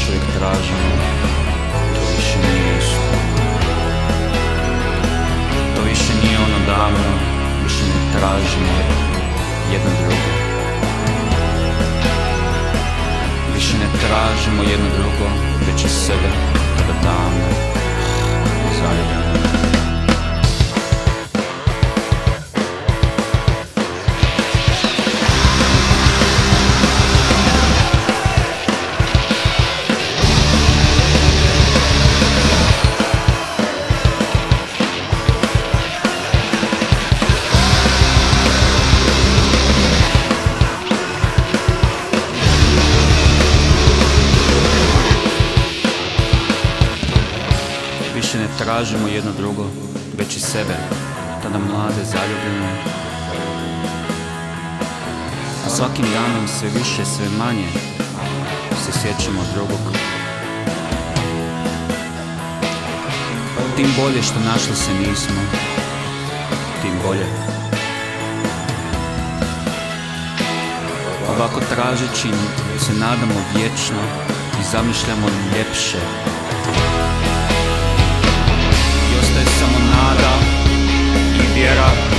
još uvijek tražimo, to više nije isto. To više nije ono davno, više ne tražimo jedno drugo. Više ne tražimo jedno drugo, već i sebe, tada davno, zaljubljeno. Više ne tražimo jedno drugo, već i sebe, tada mlade, zaljubljene. A svakim danom sve više, sve manje se sjećamo drugog. Tim bolje što našli se nismo, tim bolje. Ovako tražeći se nadamo vječno i zamišljamo ljepše. Ostaje samo nada i vjera